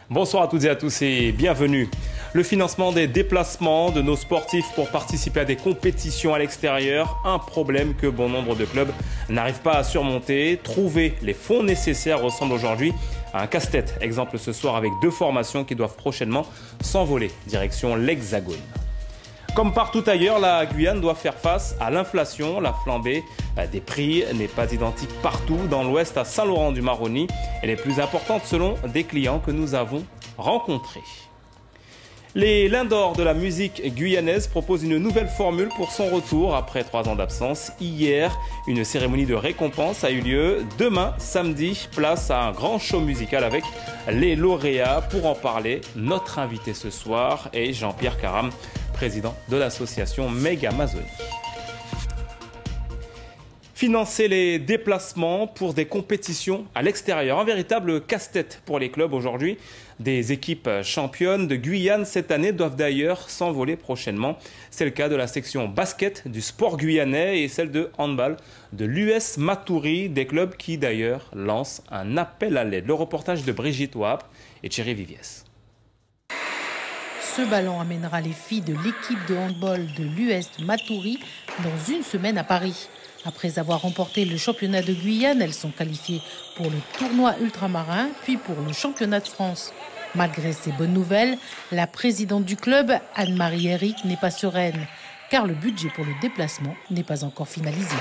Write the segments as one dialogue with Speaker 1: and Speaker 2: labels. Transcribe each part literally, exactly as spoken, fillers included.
Speaker 1: Bonsoir à toutes et à tous et bienvenue. Le financement des déplacements de nos sportifs pour participer à des compétitions à l'extérieur, un problème que bon nombre de clubs n'arrivent pas à surmonter. Trouver les fonds nécessaires ressemble aujourd'hui à un casse-tête. Exemple ce soir avec deux formations qui doivent prochainement s'envoler, direction l'Hexagone. Comme partout ailleurs, la Guyane doit faire face à l'inflation. La flambée des prix n'est pas identique partout. Dans l'ouest, à Saint-Laurent-du-Maroni, elle est plus importante selon des clients que nous avons rencontrés. Les Lindors de la musique guyanaise proposent une nouvelle formule pour son retour après trois ans d'absence. Hier, une cérémonie de récompense a eu lieu. Demain, samedi, place à un grand show musical avec les lauréats. Pour en parler, notre invité ce soir est Jean-Pierre Karam, président de l'association Meg Amazonie. Financer les déplacements pour des compétitions à l'extérieur, un véritable casse-tête pour les clubs aujourd'hui. Des équipes championnes de Guyane cette année doivent d'ailleurs s'envoler prochainement. C'est le cas de la section basket du sport guyanais et celle de handball de l'U S Matoury, des clubs qui d'ailleurs lancent un appel à l'aide. Le reportage de Brigitte Wahab et Thierry Viviès.
Speaker 2: Ce ballon amènera les filles de l'équipe de handball de l'U S Matoury dans une semaine à Paris. Après avoir remporté le championnat de Guyane, elles sont qualifiées pour le tournoi ultramarin, puis pour le championnat de France. Malgré ces bonnes nouvelles, la présidente du club, Anne-Marie Eric, n'est pas sereine, car le budget pour le déplacement n'est pas encore finalisé.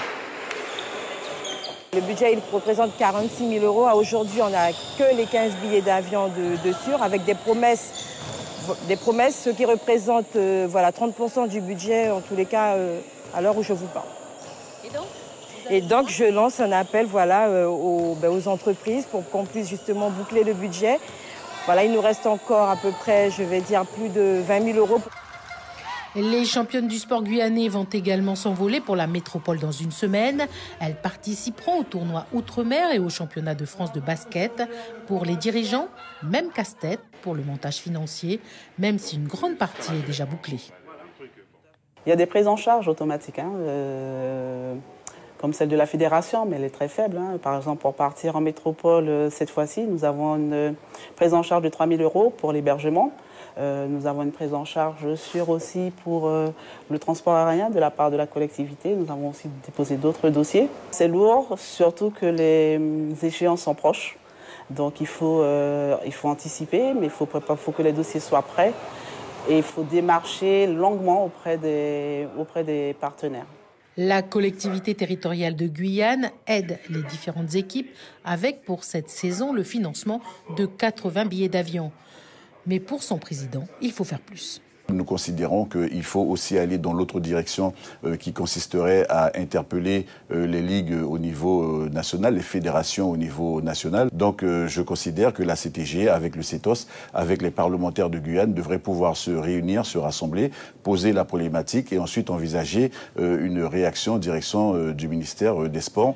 Speaker 3: Le budget il représente quarante-six mille euros. Aujourd'hui, on n'a que les quinze billets d'avion de, de sûr, avec des promesses, des promesses, ce qui représente euh, voilà, trente pour cent du budget, en tous les cas, euh, à l'heure où je vous parle. Et donc, Et donc je lance un appel voilà, euh, aux, ben, aux entreprises pour qu'on puisse justement boucler le budget. Voilà, il nous reste encore à peu près, je vais dire, plus de vingt mille euros.
Speaker 2: Les championnes du sport guyanais vont également s'envoler pour la métropole dans une semaine. Elles participeront au tournoi Outre-mer et au championnat de France de basket. Pour les dirigeants, même casse-tête pour le montage financier, même si une grande partie est déjà bouclée.
Speaker 4: Il y a des prises en charge automatiques, hein, euh, comme celle de la fédération, mais elle est très faible. Hein. Par exemple, pour partir en métropole euh, cette fois-ci, nous avons une prise en charge de trois mille euros pour l'hébergement. Euh, nous avons une prise en charge sûre aussi pour euh, le transport aérien de la part de la collectivité. Nous avons aussi déposé d'autres dossiers. C'est lourd, surtout que les échéances sont proches. Donc il faut, euh, il faut anticiper, mais il faut, faut que les dossiers soient prêts. Et il faut démarcher longuement auprès des, auprès des partenaires.
Speaker 2: La collectivité territoriale de Guyane aide les différentes équipes avec pour cette saison le financement de quatre-vingts billets d'avion. Mais pour son président, il faut faire plus.
Speaker 5: Nous considérons qu'il faut aussi aller dans l'autre direction euh, qui consisterait à interpeller euh, les ligues au niveau euh, national, les fédérations au niveau national. Donc euh, je considère que la C T G, avec le C E T O S, avec les parlementaires de Guyane, devraient pouvoir se réunir, se rassembler, poser la problématique et ensuite envisager euh, une réaction en direction euh, du ministère euh, des Sports.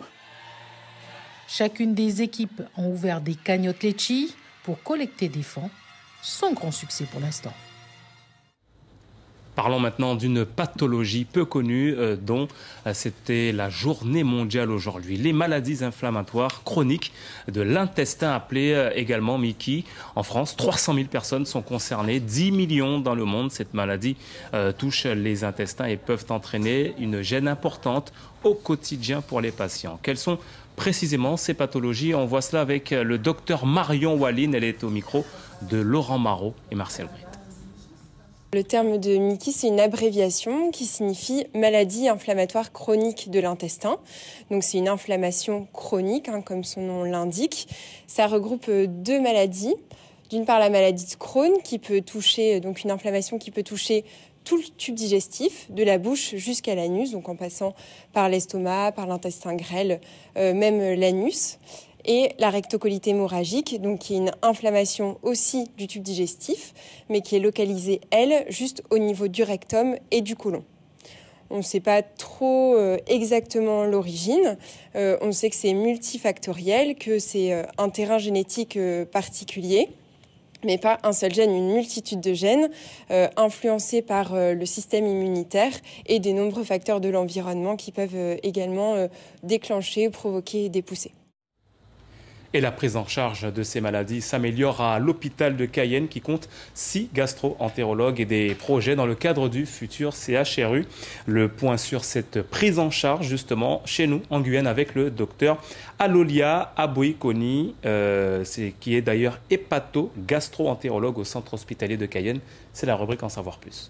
Speaker 2: Chacune des équipes ont ouvert des cagnottes Litchi pour collecter des fonds, sans grand succès pour l'instant.
Speaker 1: Parlons maintenant d'une pathologie peu connue euh, dont euh, c'était la journée mondiale aujourd'hui. Les maladies inflammatoires chroniques de l'intestin, appelées euh, également Mickey. En France, trois cent mille personnes sont concernées, dix millions dans le monde. Cette maladie euh, touche les intestins et peuvent entraîner une gêne importante au quotidien pour les patients. Quelles sont précisément ces pathologies? On voit cela avec le docteur Marion Walline. Elle est au micro de Laurent Marot et Marcel Britt.
Speaker 6: Le terme de Mickey, c'est une abréviation qui signifie maladie inflammatoire chronique de l'intestin. Donc c'est une inflammation chronique, hein, comme son nom l'indique. Ça regroupe deux maladies. D'une part, la maladie de Crohn, qui peut toucher, donc une inflammation qui peut toucher tout le tube digestif, de la bouche jusqu'à l'anus, donc en passant par l'estomac, par l'intestin grêle, euh, même l'anus. Et la rectocolite hémorragique, donc qui est une inflammation aussi du tube digestif, mais qui est localisée, elle, juste au niveau du rectum et du côlon. On ne sait pas trop euh, exactement l'origine. Euh, on sait que c'est multifactoriel, que c'est euh, un terrain génétique euh, particulier, mais pas un seul gène, une multitude de gènes euh, influencés par euh, le système immunitaire et des nombreux facteurs de l'environnement qui peuvent euh, également euh, déclencher, provoquer des poussées.
Speaker 1: Et la prise en charge de ces maladies s'améliore à l'hôpital de Cayenne qui compte six gastro-entérologues et des projets dans le cadre du futur C H R U. Le point sur cette prise en charge justement chez nous en Guyane avec le docteur Alolia Aboikoni, euh, qui est d'ailleurs hépato-gastro-entérologue au centre hospitalier de Cayenne. C'est la rubrique En savoir plus.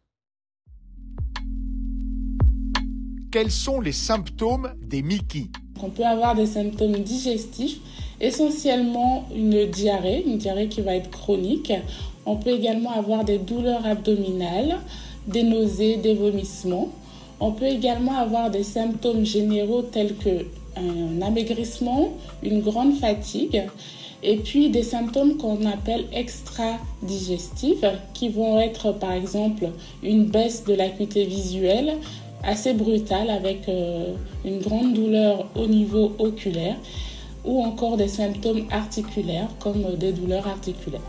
Speaker 7: Quels sont les symptômes des Mickey?
Speaker 8: On peut avoir des symptômes digestifs, essentiellement une diarrhée, une diarrhée qui va être chronique. On peut également avoir des douleurs abdominales, des nausées, des vomissements. On peut également avoir des symptômes généraux tels que un amaigrissement, une grande fatigue, et puis des symptômes qu'on appelle extra-digestifs, qui vont être par exemple une baisse de l'acuité visuelle, assez brutale avec euh, une grande douleur au niveau oculaire ou encore des symptômes articulaires comme euh, des douleurs articulaires.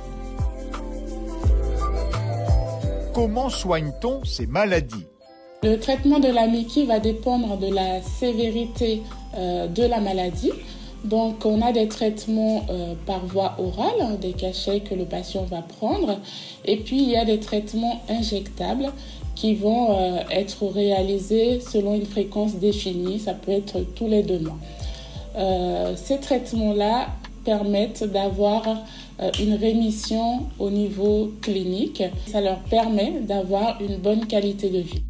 Speaker 7: Comment soigne-t-on ces maladies?
Speaker 8: Le traitement de la Mickey va dépendre de la sévérité euh, de la maladie. Donc on a des traitements euh, par voie orale, des cachets que le patient va prendre, et puis il y a des traitements injectables qui vont euh, être réalisés selon une fréquence définie, ça peut être tous les deux mois. Euh, ces traitements-là permettent d'avoir euh, une rémission au niveau clinique. Ça leur permet d'avoir une bonne qualité de vie.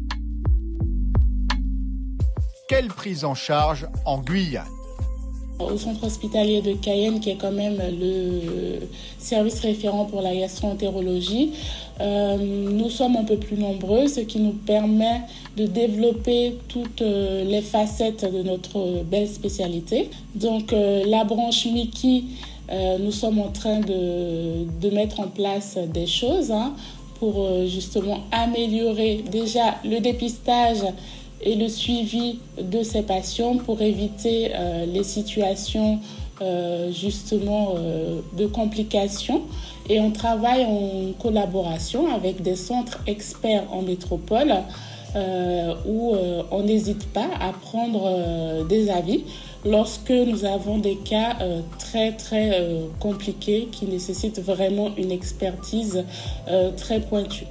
Speaker 7: Quelle prise en charge en Guyane?
Speaker 8: Au centre hospitalier de Cayenne, qui est quand même le service référent pour la gastro-entérologie, euh, nous sommes un peu plus nombreux, ce qui nous permet de développer toutes les facettes de notre belle spécialité. Donc euh, la branche Mickey, euh, nous sommes en train de, de mettre en place des choses hein, pour euh, justement améliorer déjà le dépistage et le suivi de ces patients pour éviter euh, les situations euh, justement euh, de complications. Et on travaille en collaboration avec des centres experts en métropole euh, où euh, on n'hésite pas à prendre euh, des avis lorsque nous avons des cas euh, très très euh, compliqués qui nécessitent vraiment une expertise euh, très pointue.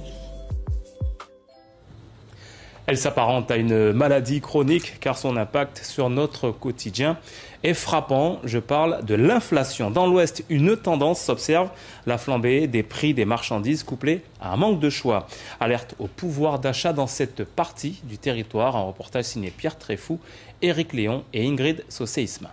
Speaker 1: Elle s'apparente à une maladie chronique car son impact sur notre quotidien est frappant. Je parle de l'inflation. Dans l'Ouest, une tendance s'observe, la flambée des prix des marchandises couplée à un manque de choix. Alerte au pouvoir d'achat dans cette partie du territoire. Un reportage signé Pierre Tréfou, Éric Léon et Ingrid Saucé-Isma.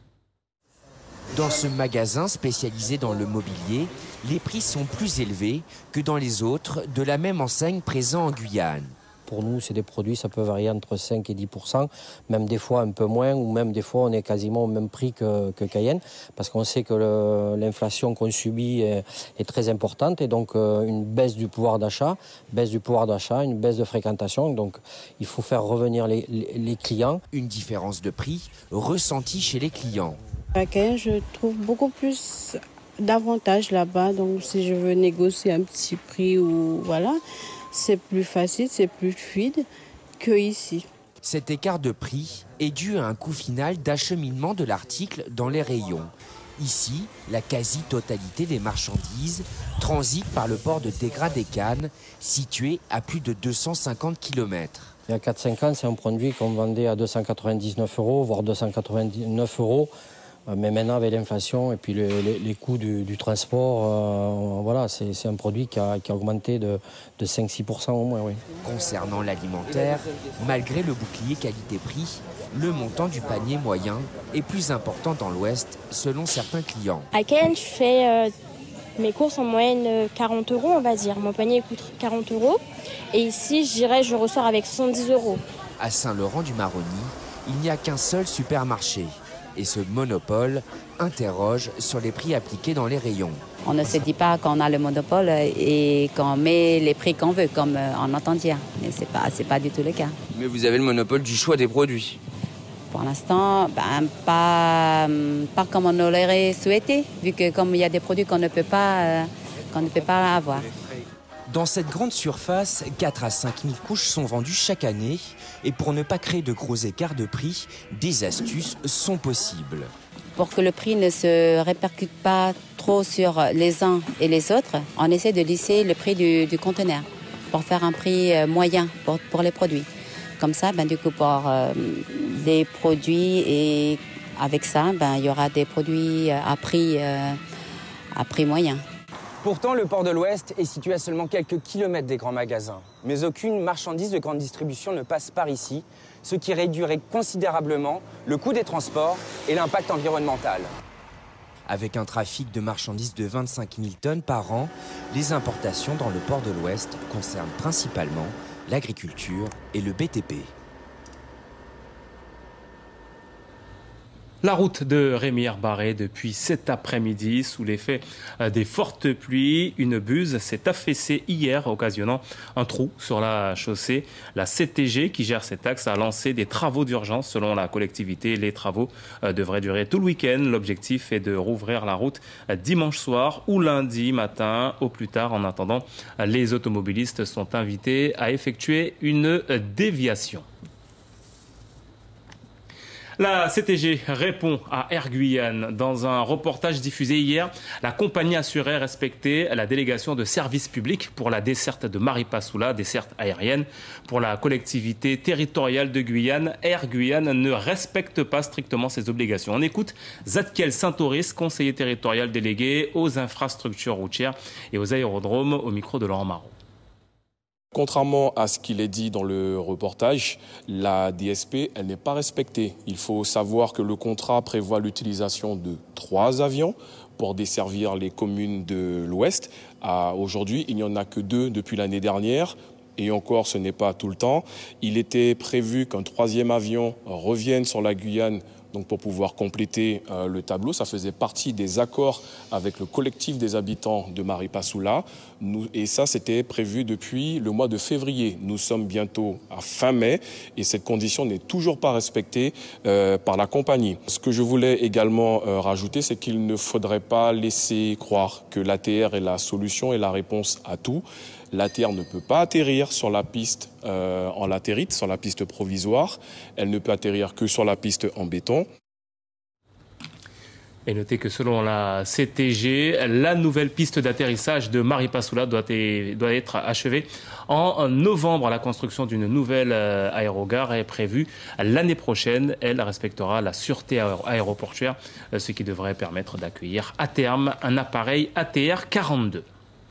Speaker 9: Dans ce magasin spécialisé dans le mobilier, les prix sont plus élevés que dans les autres de la même enseigne présent en Guyane.
Speaker 10: Pour nous, c'est des produits, ça peut varier entre cinq et dix pour cent, même des fois un peu moins, ou même des fois on est quasiment au même prix que, que Cayenne, parce qu'on sait que l'inflation qu'on subit est, est très importante, et donc euh, une baisse du pouvoir d'achat, baisse du pouvoir d'achat, une baisse de fréquentation, donc il faut faire revenir les, les, les clients.
Speaker 9: Une différence de prix ressentie chez les clients.
Speaker 11: À Cayenne, je trouve beaucoup plus d'avantages là-bas, donc si je veux négocier un petit prix ou voilà, c'est plus facile, c'est plus fluide qu'ici.
Speaker 9: Cet écart de prix est dû à un coût final d'acheminement de l'article dans les rayons. Ici, la quasi-totalité des marchandises transite par le port de Dégra-des-Cannes, situé à plus de deux cent cinquante kilomètres.
Speaker 10: Il y a quatre cinq ans, c'est un produit qu'on vendait à deux cent quatre-vingt-dix-neuf euros, voire deux cent quatre-vingt-neuf euros. Mais maintenant, avec l'inflation et puis les, les, les coûts du, du transport, euh, voilà, c'est un produit qui a, qui a augmenté de, de cinq à six pour cent au moins. Oui.
Speaker 9: Concernant l'alimentaire, malgré le bouclier qualité-prix, le montant du panier moyen est plus important dans l'Ouest, selon certains clients.
Speaker 12: À Cayenne, je fais euh, mes courses en moyenne quarante euros, on va dire. Mon panier coûte quarante euros. Et ici, j'irai, je ressors avec soixante-dix euros.
Speaker 9: À Saint-Laurent-du-Maroni, il n'y a qu'un seul supermarché. Et ce monopole interroge sur les prix appliqués dans les rayons.
Speaker 13: On ne se dit pas qu'on a le monopole et qu'on met les prix qu'on veut, comme en entend dire. Mais ce n'est pas, c'est pas du tout le cas.
Speaker 9: Mais vous avez le monopole du choix des produits?
Speaker 13: Pour l'instant, ben, pas, pas comme on l'aurait souhaité, vu que comme il y a des produits qu'on ne peut pas, euh, qu'on ne peut pas avoir.
Speaker 9: Dans cette grande surface, quatre à cinq mille couches sont vendues chaque année. Et pour ne pas créer de gros écarts de prix, des astuces sont possibles.
Speaker 13: pour que le prix ne se répercute pas trop sur les uns et les autres, on essaie de lisser le prix du, du conteneur pour faire un prix moyen pour, pour les produits. Comme ça, ben, du coup, pour euh, des produits et avec ça, ben, il y aura des produits à prix, euh, à prix moyen.
Speaker 14: Pourtant, le port de l'Ouest est situé à seulement quelques kilomètres des grands magasins. Mais aucune marchandise de grande distribution ne passe par ici, ce qui réduirait considérablement le coût des transports et l'impact environnemental.
Speaker 9: Avec un trafic de marchandises de vingt-cinq mille tonnes par an, les importations dans le port de l'Ouest concernent principalement l'agriculture et le B T P.
Speaker 1: La route de Rémy Barré depuis cet après-midi sous l'effet des fortes pluies. Une buse s'est affaissée hier, occasionnant un trou sur la chaussée. La C T G, qui gère cet axe, a lancé des travaux d'urgence. Selon la collectivité, les travaux devraient durer tout le week-end. L'objectif est de rouvrir la route dimanche soir ou lundi matin au plus tard. En attendant, les automobilistes sont invités à effectuer une déviation. La C T G répond à Air Guyane. Dans un reportage diffusé hier, la compagnie assurait respecter la délégation de service public pour la desserte de Maripasoula, desserte aérienne. Pour la collectivité territoriale de Guyane, Air Guyane ne respecte pas strictement ses obligations. On écoute Zadkiel Saint-Oris, conseiller territorial délégué aux infrastructures routières et aux aérodromes, au micro de Laurent Marot.
Speaker 15: Contrairement à ce qu'il est dit dans le reportage, la D S P, elle n'est pas respectée. Il faut savoir que le contrat prévoit l'utilisation de trois avions pour desservir les communes de l'Ouest. Aujourd'hui, il n'y en a que deux depuis l'année dernière. Et encore, ce n'est pas tout le temps. Il était prévu qu'un troisième avion revienne sur la Guyane donc pour pouvoir compléter euh, le tableau. Ça faisait partie des accords avec le collectif des habitants de Maripasoula. Nous, et ça, c'était prévu depuis le mois de février. Nous sommes bientôt à fin mai et cette condition n'est toujours pas respectée euh, par la compagnie. Ce que je voulais également euh, rajouter, c'est qu'il ne faudrait pas laisser croire que l'A T R est la solution et la réponse à tout. L'A T R ne peut pas atterrir sur la piste euh, en latérite, sur la piste provisoire. Elle ne peut atterrir que sur la piste en béton.
Speaker 1: Et notez que selon la C T G, la nouvelle piste d'atterrissage de Maripasoula doit, doit être achevée en novembre. La construction d'une nouvelle aérogare est prévue l'année prochaine. Elle respectera la sûreté aéroportuaire, ce qui devrait permettre d'accueillir à terme un appareil A T R quarante-deux.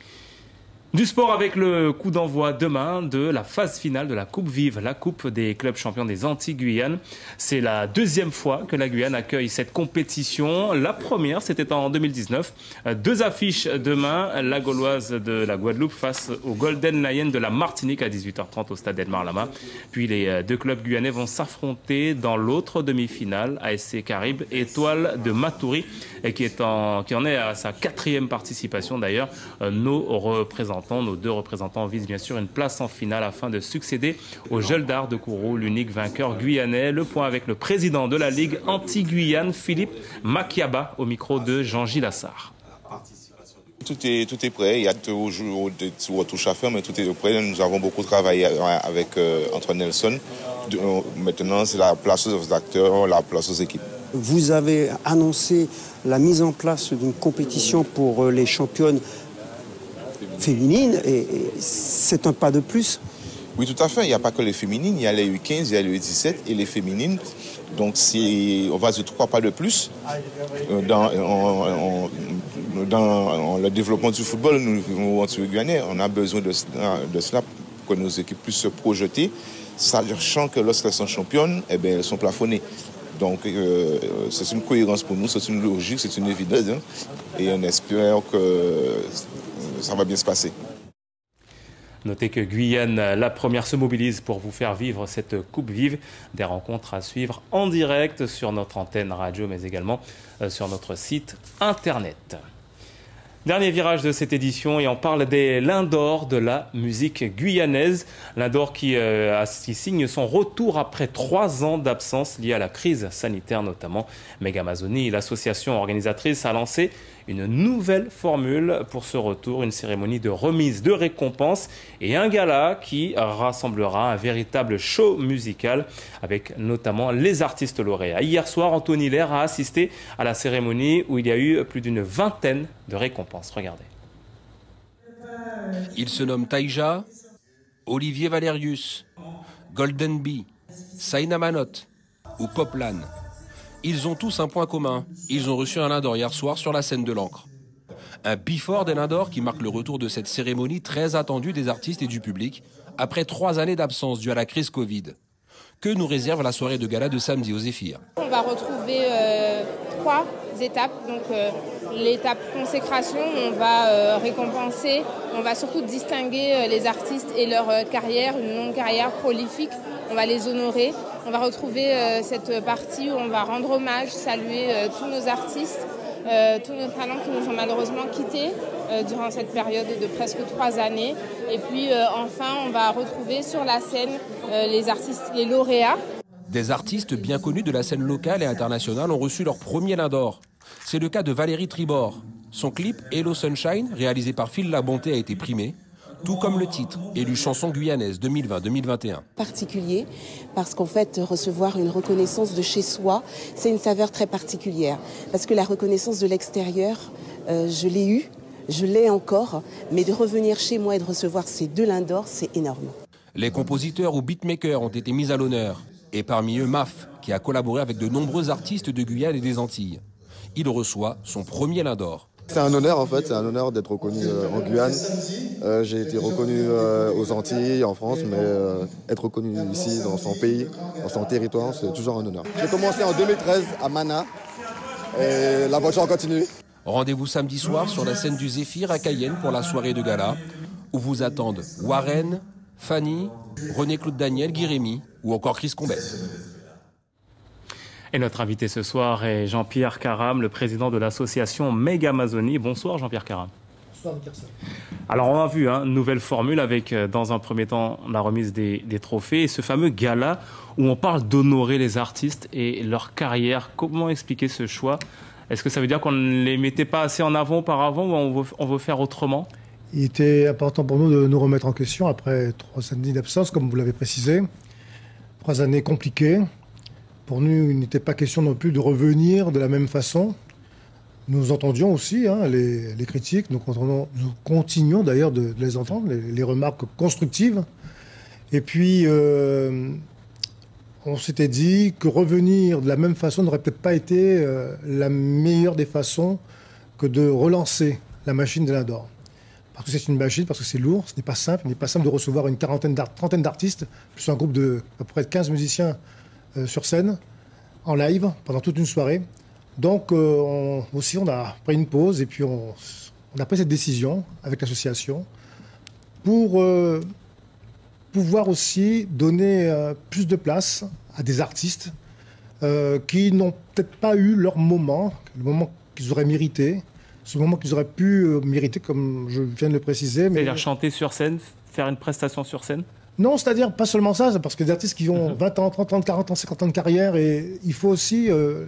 Speaker 1: Du sport avec le coup d'envoi demain de la phase finale de la Coupe Vive, la Coupe des clubs champions des Antilles-Guyane. C'est la deuxième fois que la Guyane accueille cette compétition. La première, c'était en deux mille dix-neuf. Deux affiches demain, la Gauloise de la Guadeloupe face au Golden Lion de la Martinique à dix-huit heures trente au stade Edmar Lama. Puis les deux clubs guyanais vont s'affronter dans l'autre demi-finale, A S C Caraïbes, Étoile de Matoury, qui, est en, qui en est à sa quatrième participation d'ailleurs. Nos représentants Nos deux représentants visent bien sûr une place en finale afin de succéder au Jeldar de Kourou, l'unique vainqueur guyanais. Le point avec le président de la Ligue Anti-Guyane, Philippe Makiaba, au micro de Jean-Gilles Assard.
Speaker 16: Tout est, tout est prêt, il y a toujours des retouches à faire, mais tout est prêt. Nous avons beaucoup travaillé avec euh, Antoine Nelson. Maintenant, c'est la place aux acteurs, la place aux équipes.
Speaker 17: Vous avez annoncé la mise en place d'une compétition pour les championnes féminines, et, et c'est un pas de plus.
Speaker 16: Oui, tout à fait. Il n'y a pas que les féminines, il y a les U quinze, il y a les U dix-sept et les féminines. Donc, on va se trois pas de plus dans, en, en, dans le développement du football. Nous, nous Antilles-Guyanais, on a besoin de, de cela pour que nos équipes puissent se projeter, sachant que lorsqu'elles sont championnes, eh bien, elles sont plafonnées. Donc, euh, c'est une cohérence pour nous, c'est une logique, c'est une évidence. Hein, et on espère que ça va bien se passer.
Speaker 1: Notez que Guyane, la première, se mobilise pour vous faire vivre cette Coupe Vive. Des rencontres à suivre en direct sur notre antenne radio, mais également sur notre site internet. Dernier virage de cette édition et on parle des Lindors de la musique guyanaise. Lindors qui, euh, qui signe son retour après trois ans d'absence liée à la crise sanitaire notamment. Megamazonie, l'association organisatrice, a lancé une nouvelle formule pour ce retour, une cérémonie de remise de récompenses et un gala qui rassemblera un véritable show musical avec notamment les artistes lauréats. Hier soir, Anthony Lair a assisté à la cérémonie où il y a eu plus d'une vingtaine de récompenses. Regardez.
Speaker 18: Ils se nomment Taïja, Olivier Valerius, Golden Bee, Saïna Manot ou Poplan. Ils ont tous un point commun. Ils ont reçu un Lindor hier soir sur la scène de l'Ancre. Un before des Lindor qui marque le retour de cette cérémonie très attendue des artistes et du public après trois années d'absence due à la crise Covid. Que nous réserve la soirée de gala de samedi au Zéphyr?
Speaker 19: On va retrouver euh, trois étapes. Donc euh, l'étape consécration, on va euh, récompenser, on va surtout distinguer euh, les artistes et leur euh, carrière, une longue carrière prolifique. On va les honorer. On va retrouver euh, cette partie où on va rendre hommage, saluer euh, tous nos artistes, euh, tous nos talents qui nous ont malheureusement quittés euh, durant cette période de presque trois années. Et puis euh, enfin, on va retrouver sur la scène euh, les artistes, les lauréats.
Speaker 18: Des artistes bien connus de la scène locale et internationale ont reçu leur premier Lindor. C'est le cas de Valérie Tribord. Son clip Hello Sunshine, réalisé par Phil Labonté, a été primé, tout comme le titre, élu chanson guyanaise deux mille vingt deux mille vingt et un.
Speaker 20: Particulier, parce qu'en fait, recevoir une reconnaissance de chez soi, c'est une saveur très particulière. Parce que la reconnaissance de l'extérieur, euh, je l'ai eue, je l'ai encore, mais de revenir chez moi et de recevoir ces deux Lindor, c'est énorme.
Speaker 18: Les compositeurs ou beatmakers ont été mis à l'honneur. Et parmi eux, Maf, qui a collaboré avec de nombreux artistes de Guyane et des Antilles. Il reçoit son premier Lindor.
Speaker 21: C'est un honneur en fait, c'est un honneur d'être reconnu euh, en Guyane. Euh, j'ai été reconnu euh, aux Antilles, en France, mais euh, être reconnu ici, dans son pays, dans son territoire, c'est toujours un honneur. J'ai commencé en deux mille treize à Mana et la voiture continue.
Speaker 18: Rendez-vous samedi soir sur la scène du Zéphyr à Cayenne pour la soirée de gala, où vous attendent Warren, Fanny, René-Claude Daniel, Guy Rémy ou encore Chris Combet.
Speaker 1: Et notre invité ce soir est Jean-Pierre Caram, le président de l'association Meg Amazonie. Bonsoir Jean-Pierre Caram.
Speaker 22: Bonsoir Mickelson.
Speaker 1: Alors on a vu, hein, nouvelle formule avec dans un premier temps la remise des, des trophées et ce fameux gala où on parle d'honorer les artistes et leur carrière. Comment expliquer ce choix? Est-ce que ça veut dire qu'on ne les mettait pas assez en avant auparavant ou on veut, on veut faire autrement?
Speaker 22: Il était important pour nous de nous remettre en question après trois années d'absence, comme vous l'avez précisé. Trois années compliquées. Pour nous, il n'était pas question non plus de revenir de la même façon. Nous entendions aussi hein, les, les critiques, nous, nous continuons d'ailleurs de, de les entendre, les, les remarques constructives. Et puis, euh, on s'était dit que revenir de la même façon n'aurait peut-être pas été euh, la meilleure des façons que de relancer la machine de Lindor. Parce que c'est une machine, parce que c'est lourd, ce n'est pas simple. Il n'est pas simple de recevoir une quarantaine d'art, trentaine d'artistes, plus un groupe de à peu près quinze musiciens euh, sur scène, en live, pendant toute une soirée. Donc euh, on, aussi, on a pris une pause et puis on, on a pris cette décision avec l'association pour euh, pouvoir aussi donner euh, plus de place à des artistes euh, qui n'ont peut-être pas eu leur moment, le moment qu'ils auraient mérité, ce moment qu'ils auraient pu euh, mériter, comme je viens de le préciser. Mais...
Speaker 1: C'est-à-dire chanter sur scène, faire une prestation sur scène?
Speaker 22: Non, c'est-à-dire pas seulement ça, c'est parce que des artistes qui ont mm-hmm. vingt ans, trente ans, quarante ans, cinquante ans de carrière, et il faut aussi, euh,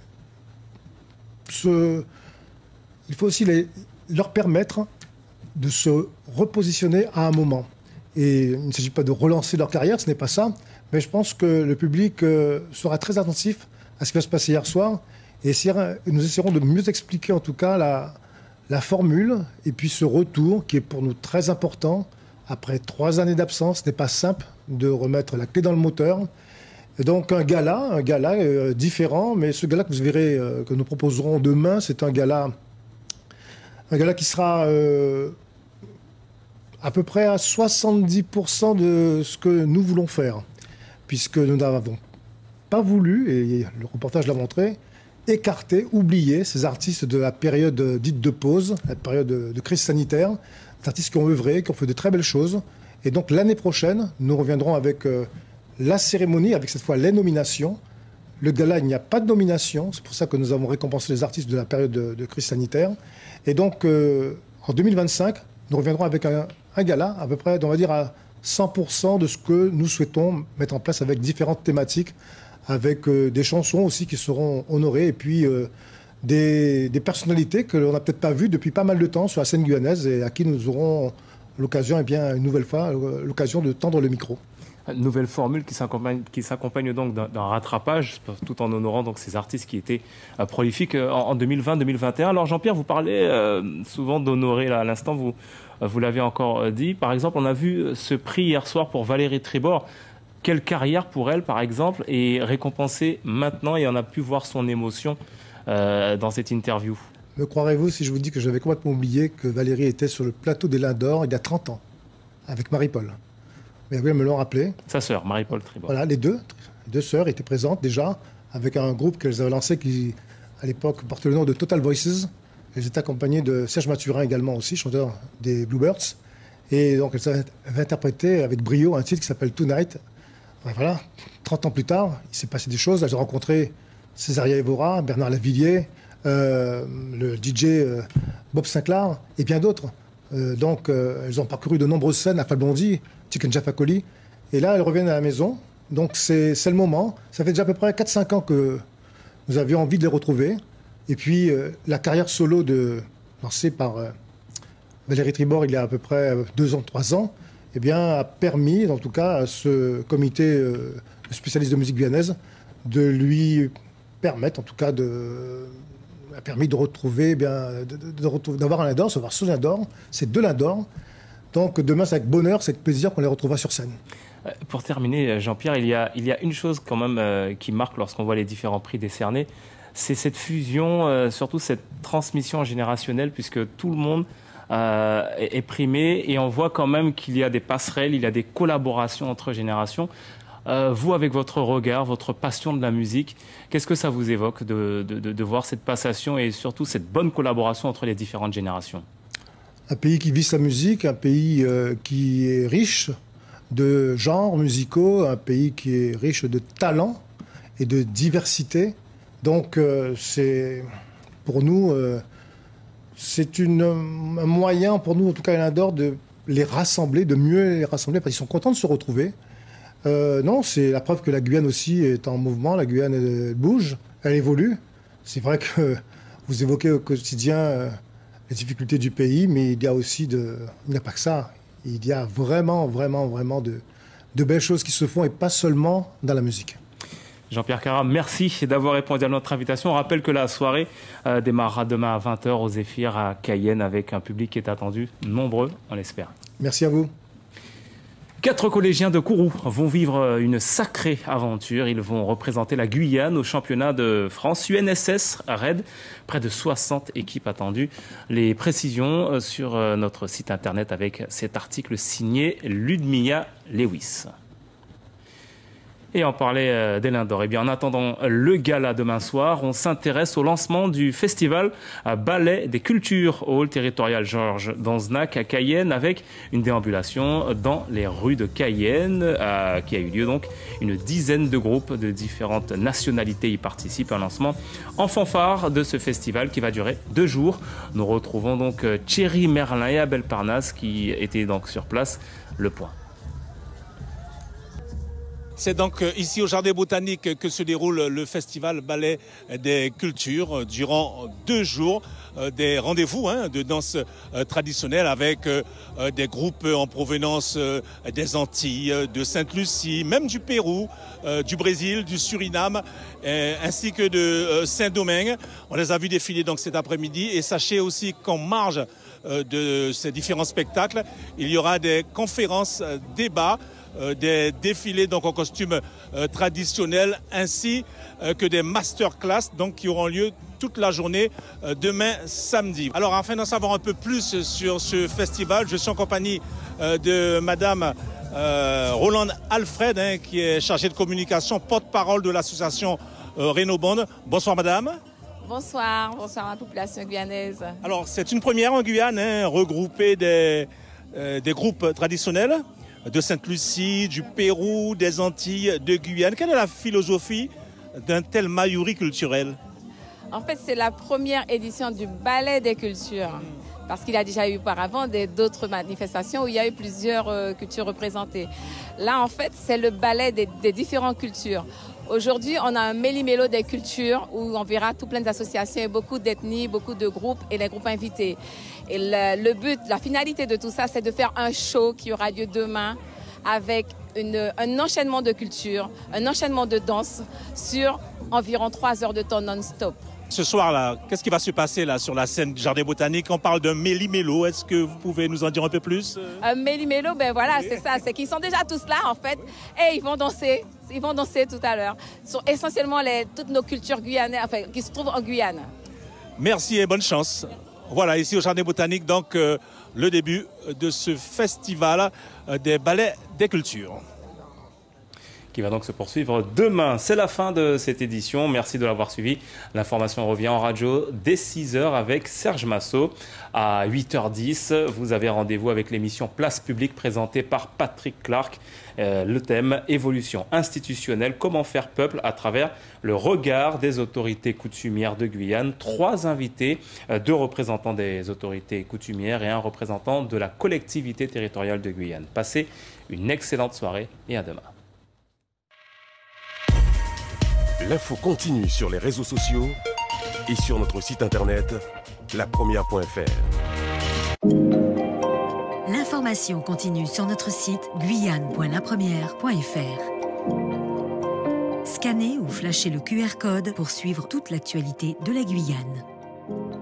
Speaker 22: se... il faut aussi les... leur permettre de se repositionner à un moment. Et il ne s'agit pas de relancer leur carrière, ce n'est pas ça, mais je pense que le public euh, sera très attentif à ce qui va se passer hier soir, et nous essaierons de mieux expliquer en tout cas la, la formule, et puis ce retour qui est pour nous très important. Après trois années d'absence, ce n'est pas simple de remettre la clé dans le moteur. Et donc un gala, un gala euh, différent, mais ce gala que vous verrez, euh, que nous proposerons demain, c'est un gala, un gala qui sera euh, à peu près à soixante-dix pour cent de ce que nous voulons faire, puisque nous n'avons pas voulu, et le reportage l'a montré, écarter, oublier ces artistes de la période dite de pause, la période de, de crise sanitaire, des artistes qui ont œuvré, qui ont fait de très belles choses. Et donc l'année prochaine, nous reviendrons avec euh, la cérémonie, avec cette fois les nominations. Le gala, il n'y a pas de nomination, c'est pour ça que nous avons récompensé les artistes de la période de, de crise sanitaire. Et donc euh, en deux mille vingt-cinq, nous reviendrons avec un, un gala à peu près, on va dire, à cent pour cent de ce que nous souhaitons mettre en place avec différentes thématiques, avec euh, des chansons aussi qui seront honorées, et puis euh, des, des personnalités que l'on n'a peut-être pas vues depuis pas mal de temps sur la scène guyanaise et à qui nous aurons l'occasion, eh bien, une nouvelle fois, l'occasion de tendre le micro.
Speaker 1: Une nouvelle formule qui s'accompagne, qui s'accompagne donc d'un, d'un rattrapage, tout en honorant donc ces artistes qui étaient euh, prolifiques euh, en, en deux mille vingt deux mille vingt et un. Alors Jean-Pierre, vous parlez euh, souvent d'honorer, là, à l'instant, vous, euh, vous l'avez encore dit. Par exemple, on a vu ce prix hier soir pour Valérie Trébor. Quelle carrière pour elle, par exemple, est récompensée maintenant et on a pu voir son émotion euh, dans cette interview.
Speaker 22: Me croirez-vous si je vous dis que j'avais complètement oublié que Valérie était sur le plateau des Lions d'Or il y a trente ans, avec Marie-Paul. Mais oui, elles me l'ont rappelé.
Speaker 1: Sa sœur, Marie-Paul Trébor.
Speaker 22: Voilà, les deux, les deux sœurs étaient présentes déjà, avec un groupe qu'elles avaient lancé qui, à l'époque, portait le nom de Total Voices. Elles étaient accompagnées de Serge Mathurin également aussi, chanteur des Bluebirds. Et donc elles avaient interprété avec brio un titre qui s'appelle Tonight. Voilà, trente ans plus tard, il s'est passé des choses. J'ai rencontré Césaria Evora, Bernard Lavillier, euh, le D J euh, Bob Sinclair et bien d'autres. Euh, donc euh, elles ont parcouru de nombreuses scènes à Falbondi, Chicken Jaffa Coli. Et là, elles reviennent à la maison. Donc c'est, c'est le moment. Ça fait déjà à peu près quatre cinq ans que nous avions envie de les retrouver. Et puis euh, la carrière solo de, lancée par euh, Valérie Trébor il y a à peu près deux ans, trois ans, eh bien, a permis, en tout cas, à ce comité euh, de spécialistes de musique guyanaise de lui permettre, en tout cas, de, a permis de retrouver, eh bien, de, de, de, d'avoir un Lion d'Or, de se voir sous Lion d'Or. C'est deux Lions d'Or. Donc demain, c'est avec bonheur, c'est avec plaisir qu'on les retrouvera sur scène.
Speaker 1: Pour terminer, Jean-Pierre, il y a, il y a une chose quand même euh, qui marque lorsqu'on voit les différents prix décernés, c'est cette fusion, euh, surtout cette transmission générationnelle, puisque tout le monde euh, est, est primé et on voit quand même qu'il y a des passerelles, il y a des collaborations entre générations. Euh, vous, avec votre regard, votre passion de la musique, qu'est-ce que ça vous évoque de, de, de, de voir cette passation et surtout cette bonne collaboration entre les différentes générations?
Speaker 22: Un pays qui vit sa musique, un pays euh, qui est riche de genres musicaux, un pays qui est riche de talents et de diversité. Donc euh, c'est pour nous, euh, c'est une, un moyen pour nous, en tout cas à Lion d'Or, de les rassembler, de mieux les rassembler, parce qu'ils sont contents de se retrouver. Euh, non, c'est la preuve que la Guyane aussi est en mouvement, la Guyane elle bouge, elle évolue. C'est vrai que vous évoquez au quotidien euh, les difficultés du pays, mais il y a aussi de, il n'y a pas que ça. Il y a vraiment, vraiment, vraiment de, de belles choses qui se font et pas seulement dans la musique.
Speaker 1: Jean-Pierre Cara, merci d'avoir répondu à notre invitation. On rappelle que la soirée euh, démarrera demain à vingt heures au Zéphyr à Cayenne avec un public qui est attendu nombreux, on l'espère.
Speaker 22: Merci à vous.
Speaker 1: Quatre collégiens de Kourou vont vivre une sacrée aventure. Ils vont représenter la Guyane au championnat de France U N S S Raid. Près de soixante équipes attendues. Les précisions sur notre site internet avec cet article signé Ludmilla Lewis. Et on parlait des Lions d'Or. Eh bien, en attendant le gala demain soir, on s'intéresse au lancement du festival Ballet des Cultures au hall territorial Georges Danzenac à Cayenne avec une déambulation dans les rues de Cayenne euh, qui a eu lieu donc. Une dizaine de groupes de différentes nationalités y participent. Un lancement en fanfare de ce festival qui va durer deux jours. Nous retrouvons donc Thierry Merlin et Abel Parnasse qui étaient donc sur place. Le point.
Speaker 3: C'est donc ici au Jardin botanique que se déroule le festival Ballet des Cultures durant deux jours. Des rendez-vous hein, de danse traditionnelle avec des groupes en provenance des Antilles, de Sainte-Lucie, même du Pérou, du Brésil, du Suriname, ainsi que de Saint-Domingue. On les a vus défiler donc cet après-midi et sachez aussi qu'en marge de ces différents spectacles, il y aura des conférences, débats, Euh, des défilés donc en costume euh, traditionnel ainsi euh, que des masterclass donc qui auront lieu toute la journée euh, demain samedi. Alors afin d'en savoir un peu plus sur ce festival, je suis en compagnie euh, de Madame euh, Rolande Alfred hein, qui est chargée de communication, porte-parole de l'association euh, Rénobond. Bonsoir Madame.
Speaker 4: Bonsoir, bonsoir à la population guyanaise.
Speaker 3: Alors c'est une première en Guyane, hein, regrouper des, euh, des groupes traditionnels de Sainte-Lucie, du Pérou, des Antilles, de Guyane. Quelle est la philosophie d'un tel maillouri culturel?
Speaker 4: En fait, c'est la première édition du Ballet des Cultures. Parce qu'il y a déjà eu auparavant d'autres manifestations où il y a eu plusieurs euh, cultures représentées. Là, en fait, c'est le ballet des, des différentes cultures. Aujourd'hui, on a un méli-mélo des cultures où on verra tout plein d'associations, beaucoup d'ethnies, beaucoup de groupes et les groupes invités. Et le, le but, la finalité de tout ça, c'est de faire un show qui aura lieu demain avec une, un enchaînement de cultures, un enchaînement de danse sur environ trois heures de temps non-stop.
Speaker 3: Ce soir-là, qu'est-ce qui va se passer là sur la scène du Jardin botanique? On parle d'un méli-mélo. Est-ce que vous pouvez nous en dire un peu plus?
Speaker 4: Un méli-mélo, ben voilà, c'est ça. C'est qu'ils sont déjà tous là, en fait, et ils vont danser. Ils vont danser tout à l'heure. Ce sont essentiellement les, toutes nos cultures guyanaises, enfin, qui se trouvent en Guyane.
Speaker 3: Merci et bonne chance. Voilà, ici au Jardin botanique, donc, euh, le début de ce festival euh, des ballets des cultures.
Speaker 1: Qui va donc se poursuivre demain. C'est la fin de cette édition. Merci de l'avoir suivi. L'information revient en radio dès six heures avec Serge Massot. À huit heures dix, vous avez rendez-vous avec l'émission Place Publique présentée par Patrick Clark. Euh, le thème évolution institutionnelle, comment faire peuple à travers le regard des autorités coutumières de Guyane. Trois invités, euh, deux représentants des autorités coutumières et un représentant de la collectivité territoriale de Guyane. Passez une excellente soirée et à demain.
Speaker 2: L'info continue sur les réseaux sociaux et sur notre site internet la première point f r.
Speaker 5: L'information continue sur notre site guyane point la première point f r. Scannez ou flashez le Q R code pour suivre toute l'actualité de la Guyane.